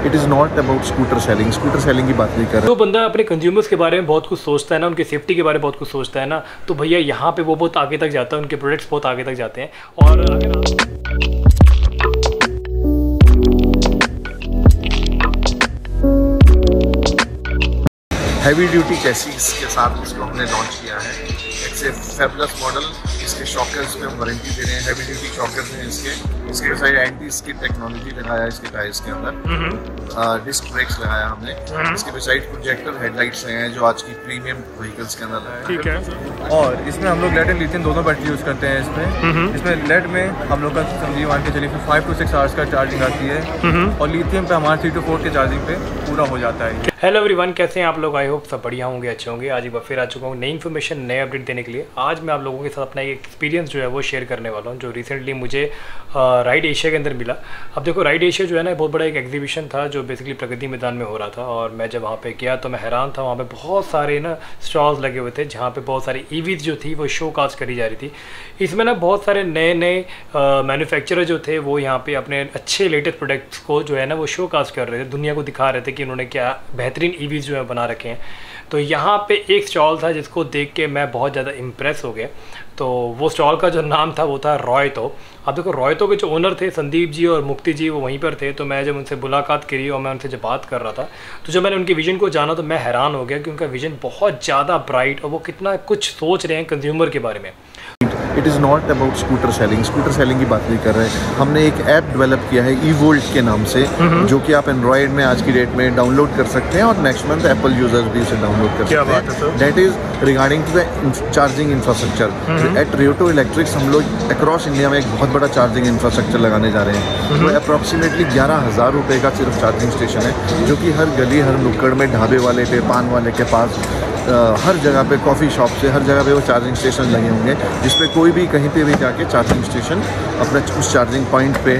It is not about scooter selling की बात नहीं कर रहे। तो बंदा अपने कंज्यूमर्स के बारे में बहुत कुछ सोचता है ना, उनकी सेफ्टी के बारे में बहुत कुछ सोचता है ना, तो भैया यहाँ पे वो बहुत आगे तक जाता है, उनके प्रोडक्ट्स बहुत आगे तक जाते हैं। और अगर हैवी ड्यूटी चैसिस के साथ इसको हमने लॉन्च किया है। It's a fabulous model. इसके शॉकर्स में हम वारंटी दे रहे हैं, हैवी ड्यूटी शॉकर्स हैं इसके साइड एंटी स्किड टेक्नोलॉजी लगाया है इसके टायर्स के अंदर, डिस्क ब्रेक्स लगाया हमने। इसके साइड प्रोजेक्टर हेडलाइट्स हैं जो आज की प्रीमियम व्हीकल्स के अंदर है। ठीक है। और इसमें हम लोग लेड एंड लिथियम दोनों बैटरी यूज़ करते हैं इसमें लेड में हम लोग का समझिए मान के चलिए 5 to 6 आवर्स का चार्जिंग आती है और लिथियम पे हमारा 3 to 4 के चार्जिंग पे पूरा हो जाता है। हेलो एवरीवन, कैसे हैं आप लोग? आई होप सब बढ़िया होंगे, अच्छे होंगे। आज एक बार फिर आ चुका हूँ नई इन्फॉर्मेशन, नए अपडेट देने के लिए। आज मैं आप लोगों के साथ अपना एक एक्सपीरियंस जो है वो शेयर करने वाला हूँ, जो रिसेंटली मुझे राइड एशिया के अंदर मिला। अब देखो, राइड एशिया जो है ना, बहुत बड़ा एक एग्जीबिशन था जो बेसिकली प्रगति मैदान में हो रहा था। और मैं जब वहाँ पे गया तो मैं हैरान था, वहाँ पे बहुत सारे ना स्टॉल्स लगे हुए थे जहाँ पे बहुत सारी ईवीज जो थी वो शो कास्ट करी जा रही थी। इसमें ना बहुत सारे नए नए मैन्युफैक्चरर जो थे वो यहाँ पे अपने अच्छे लेटेस्ट प्रोडक्ट्स को जो है ना वो शो कास्ट कर रहे थे, दुनिया को दिखा रहे थे कि उन्होंने क्या बेहतरीन ईवीज जो है बना रखे हैं। तो यहाँ पे एक स्टॉल था जिसको देख के मैं बहुत ज़्यादा इम्प्रेस हो गया। तो वो स्टॉल का जो नाम था वो था रॉयतो। अब देखो, रॉयतो के जो ओनर थे संदीप जी और मुक्ति जी, वो वहीं पर थे। तो मैं जब उनसे मुलाकात करी और मैं उनसे जब बात कर रहा था, तो जब मैंने उनके विजन को जाना तो मैं हैरान हो गया कि उनका विजन बहुत ज़्यादा ब्राइट और वो कितना कुछ सोच रहे हैं कंज्यूमर के बारे में। It is not about scooter selling की बात नहीं कर रहे। हमने एक ऐप डेवलप किया है eVolt के नाम से, जो कि आप एंड्रॉयड में आज की डेट में डाउनलोड कर सकते हैं और नेक्स्ट मंथ एप्पल यूजर्स भी उसे डाउनलोड कर सकते हैं। That is regarding to the charging infrastructure. At Reoto electrics हम लोग अक्रॉस इंडिया में एक बहुत बड़ा चार्जिंग इंफ्रास्ट्रक्चर लगाने जा रहे हैं। वो अप्रॉक्सीमेटली 11,000 रुपये का सिर्फ चार्जिंग स्टेशन है, जो कि हर गली हर नुक्कड़ में, ढाबे वाले पे, पान वाले के पास, हर जगह पे, कॉफ़ी शॉप से हर जगह पे वो चार्जिंग स्टेशन लगे होंगे, जिसपे कोई भी कहीं पे भी जाके चार्जिंग स्टेशन अपने उस चार्जिंग पॉइंट पे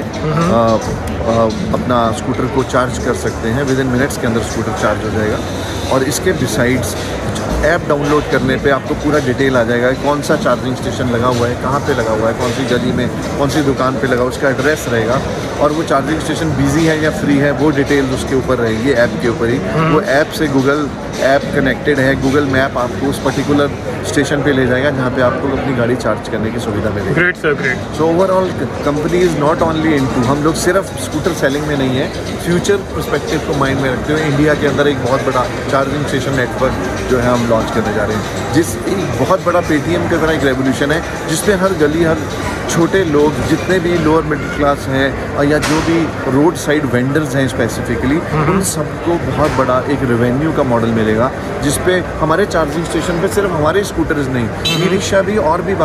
अपना स्कूटर को चार्ज कर सकते हैं। विद इन मिनट्स के अंदर स्कूटर चार्ज हो जाएगा। और इसके बिसाइड्स ऐप डाउनलोड करने पे आपको पूरा डिटेल आ जाएगा, कौन सा चार्जिंग स्टेशन लगा हुआ है, कहाँ पे लगा हुआ है, कौन सी गली में, कौन सी दुकान पे लगा, उसका एड्रेस रहेगा। और वो चार्जिंग स्टेशन बिजी है या फ्री है वो डिटेल उसके ऊपर रहेगी, ऐप के ऊपर ही। वो ऐप से गूगल ऐप कनेक्टेड है, गूगल मैप आपको उस पर्टिकुलर स्टेशन पे ले जाएगा जहाँ पे आपको अपनी गाड़ी चार्ज करने की सुविधा मिलेगी। Great sir, great. So overall company is not only into, हम लोग सिर्फ स्कूटर सेलिंग में नहीं है, फ्यूचर पर्सपेक्टिव को माइंड में रखते हुए इंडिया के अंदर एक बहुत बड़ा चार्जिंग स्टेशन नेटवर्क जो है हम लॉन्च करने जा रहे हैं। जिस एक बहुत बड़ा पेटीएम की तरह एक रेवोल्यूशन है, जिसपे हर गली, हर छोटे लोग, जितने भी लोअर मिडिल क्लास हैं या जो भी रोड साइड वेंडर्स हैं स्पेसिफिकली, उन सबको बहुत बड़ा एक रेवेन्यू का मॉडल मिलेगा, जिसपे हमारे चार्जिंग स्टेशन पे सिर्फ हमारे स्कूटर्स नहीं, ई रिक्शा भी और भी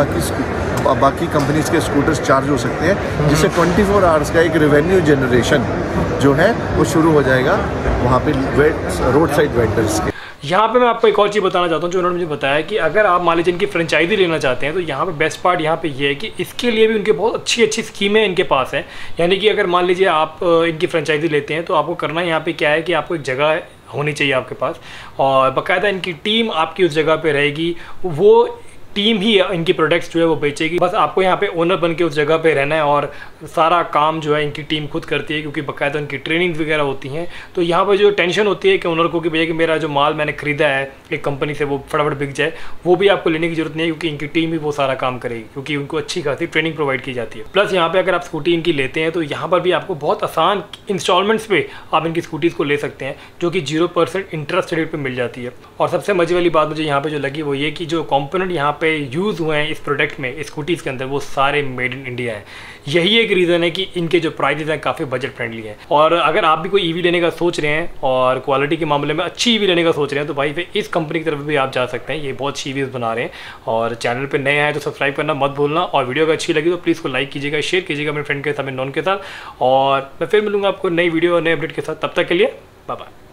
बाकी कंपनीज के स्कूटर्स चार्ज हो सकते हैं, जिससे 24 आवर्स का एक रेवेन्यू जनरेशन जो है वो शुरू हो जाएगा वहाँ पे रोड साइड वेंडर्स के। यहाँ पे मैं आपको एक और चीज़ बताना चाहता हूँ, जो उन्होंने मुझे बताया कि अगर आप मान लीजिए इनकी फ्रेंचाइजी लेना चाहते हैं तो यहाँ पे बेस्ट पार्ट यहाँ पे ये है कि इसके लिए भी उनके बहुत अच्छी अच्छी स्कीमें इनके पास हैं। यानी कि अगर मान लीजिए आप इनकी फ्रेंचाइजी लेते हैं तो आपको करना यहाँ पे क्या है कि आपको एक जगह होनी चाहिए आपके पास, और बाकायदा इनकी टीम आपकी उस जगह पर रहेगी। वो टीम ही इनकी प्रोडक्ट्स जो है वो बेचेगी। बस आपको यहाँ पे ओनर बन के उस जगह पे रहना है और सारा काम जो है इनकी टीम खुद करती है, क्योंकि बाकायदा उनकी ट्रेनिंग वगैरह होती हैं। तो यहाँ पर जो टेंशन होती है कि ओनर को कि भैया कि मेरा जो माल मैंने खरीदा है एक कंपनी से वो फटाफट बिक जाए, वो भी आपको लेने की जरूरत नहीं है, क्योंकि इनकी टीम ही वो सारा काम करेगी, क्योंकि उनको अच्छी खासी ट्रेनिंग प्रोवाइड की जाती है। प्लस यहाँ पर अगर आप स्कूटी इनकी लेते हैं तो यहाँ पर भी आपको बहुत आसान इंस्टॉलमेंट्स पे आप इनकी स्कूटीज़ को ले सकते हैं, जो कि 0% इंटरेस्ट रेट पर मिल जाती है। और सबसे मजे वाली बात मुझे यहाँ पर जो लगी वो ये कि जो कॉम्पोनेंट यहाँ पे यूज़ हुए हैं इस प्रोडक्ट में, स्कूटीज़ के अंदर, वो सारे मेड इन इंडिया है। यही एक रीज़न है कि इनके जो प्राइसेस हैं काफ़ी बजट फ्रेंडली हैं। और अगर आप भी कोई ईवी लेने का सोच रहे हैं और क्वालिटी के मामले में अच्छी ईवी लेने का सोच रहे हैं तो भाई फिर इस कंपनी की तरफ भी आप जा सकते हैं। ये बहुत अच्छी ईवीज़ बना रहे हैं। और चैनल पे नए आए तो सब्सक्राइब करना मत भूलना, और वीडियो अगर अच्छी लगी तो प्लीज़ को लाइक कीजिएगा, शेयर कीजिएगा अपने फ्रेंड के साथ, नॉन के साथ। और मैं फिर मिलूंगा आपको नई वीडियो और नए अपडेट के साथ। तब तक के लिए बाय बाय।